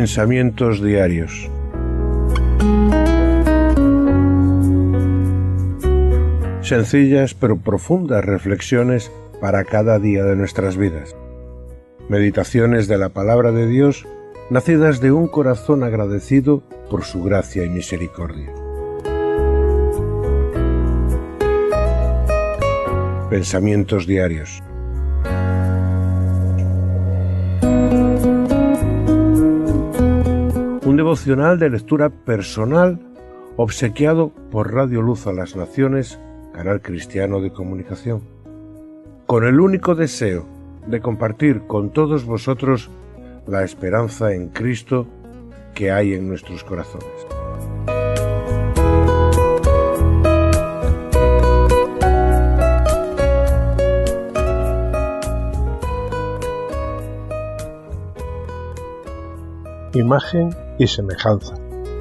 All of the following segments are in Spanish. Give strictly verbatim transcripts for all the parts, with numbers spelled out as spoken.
Pensamientos diarios. Sencillas pero profundas reflexiones para cada día de nuestras vidas. Meditaciones de la palabra de Dios, nacidas de un corazón agradecido por su gracia y misericordia. Pensamientos diarios. Un devocional de lectura personal obsequiado por Radio Luz a las Naciones, canal cristiano de comunicación, con el único deseo de compartir con todos vosotros la esperanza en Cristo que hay en nuestros corazones. Imagen y semejanza.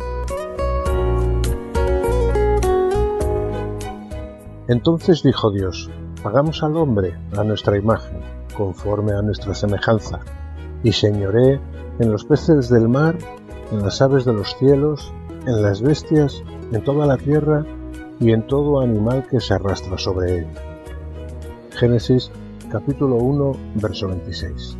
Entonces dijo Dios: hagamos al hombre a nuestra imagen, conforme a nuestra semejanza, y señoree en los peces del mar, en las aves de los cielos, en las bestias, en toda la tierra y en todo animal que se arrastra sobre él. Génesis capítulo uno, verso veintiséis.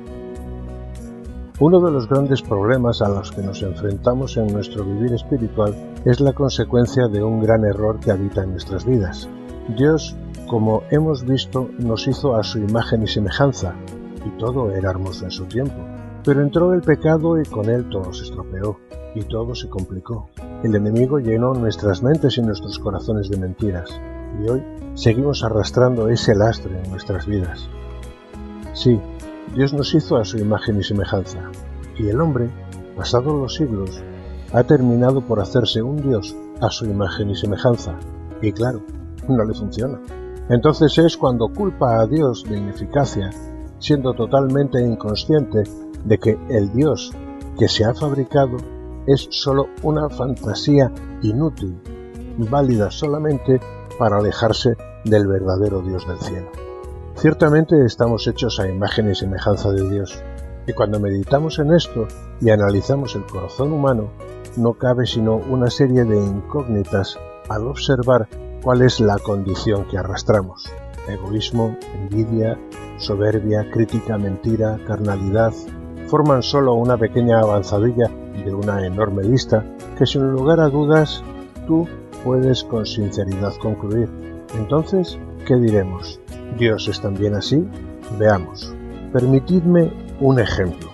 Uno de los grandes problemas a los que nos enfrentamos en nuestro vivir espiritual es la consecuencia de un gran error que habita en nuestras vidas. Dios, como hemos visto, nos hizo a su imagen y semejanza, y todo era hermoso en su tiempo. Pero entró el pecado y con él todo se estropeó, y todo se complicó. El enemigo llenó nuestras mentes y nuestros corazones de mentiras, y hoy seguimos arrastrando ese lastre en nuestras vidas. Sí, Dios nos hizo a su imagen y semejanza, y el hombre, pasados los siglos, ha terminado por hacerse un Dios a su imagen y semejanza, y claro, no le funciona. Entonces es cuando culpa a Dios de ineficacia, siendo totalmente inconsciente de que el Dios que se ha fabricado es solo una fantasía inútil, válida solamente para alejarse del verdadero Dios del cielo. Ciertamente estamos hechos a imagen y semejanza de Dios, y cuando meditamos en esto y analizamos el corazón humano, no cabe sino una serie de incógnitas al observar cuál es la condición que arrastramos. Egoísmo, envidia, soberbia, crítica, mentira, carnalidad, forman solo una pequeña avanzadilla de una enorme lista que sin lugar a dudas tú puedes con sinceridad concluir. Entonces, ¿qué diremos? ¿Dios es también así? Veamos. Permitidme un ejemplo.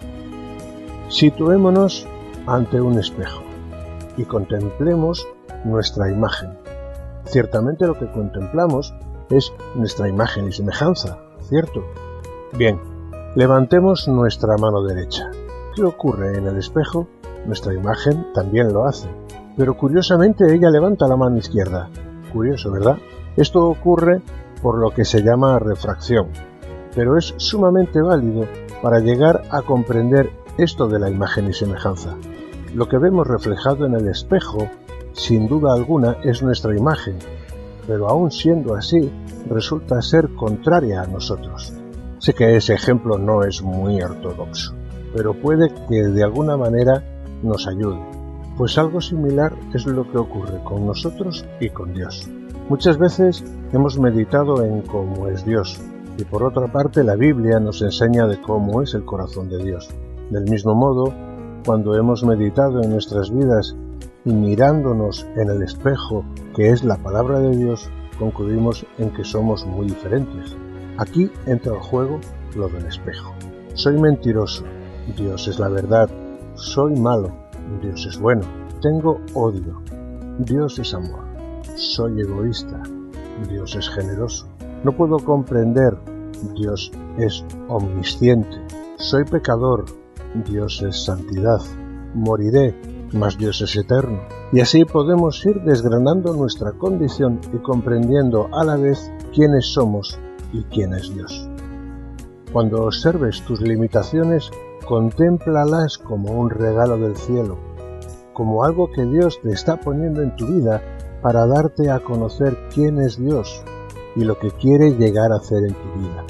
Situémonos ante un espejo y contemplemos nuestra imagen. Ciertamente lo que contemplamos es nuestra imagen y semejanza, ¿cierto? Bien, levantemos nuestra mano derecha. ¿Qué ocurre en el espejo? Nuestra imagen también lo hace, pero curiosamente ella levanta la mano izquierda. Curioso, ¿verdad? Esto ocurre por lo que se llama refracción, pero es sumamente válido para llegar a comprender esto de la imagen y semejanza. Lo que vemos reflejado en el espejo, sin duda alguna, es nuestra imagen, pero aun siendo así, resulta ser contraria a nosotros. Sé que ese ejemplo no es muy ortodoxo, pero puede que de alguna manera nos ayude, pues algo similar es lo que ocurre con nosotros y con Dios. Muchas veces hemos meditado en cómo es Dios, y por otra parte la Biblia nos enseña de cómo es el corazón de Dios. Del mismo modo, cuando hemos meditado en nuestras vidas y mirándonos en el espejo que es la palabra de Dios, concluimos en que somos muy diferentes. Aquí entra en juego lo del espejo. Soy mentiroso, Dios es la verdad. Soy malo, Dios es bueno. Tengo odio, Dios es amor. Soy egoísta, Dios es generoso. No puedo comprender, Dios es omnisciente. Soy pecador, Dios es santidad. Moriré, mas Dios es eterno. Y así podemos ir desgranando nuestra condición y comprendiendo a la vez quiénes somos y quién es Dios. Cuando observes tus limitaciones, contémplalas como un regalo del cielo, como algo que Dios te está poniendo en tu vida para darte a conocer quién es Dios y lo que quiere llegar a hacer en tu vida.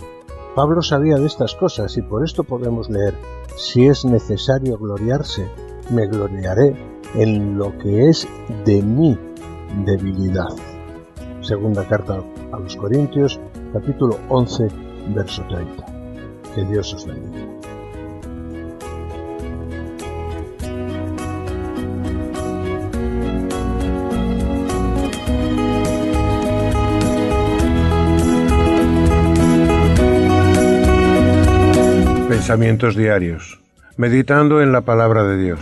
Pablo sabía de estas cosas y por esto podemos leer: si es necesario gloriarse, me gloriaré en lo que es de mi debilidad. Segunda carta a los Corintios, capítulo once, verso treinta. Que Dios os bendiga. Pensamientos diarios, meditando en la palabra de Dios.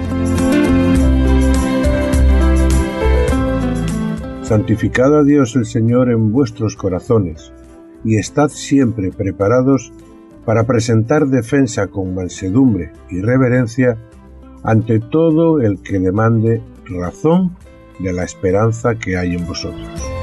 Santificad a Dios el Señor en vuestros corazones, y estad siempre preparados para presentar defensa con mansedumbre y reverencia ante todo el que demande razón de la esperanza que hay en vosotros.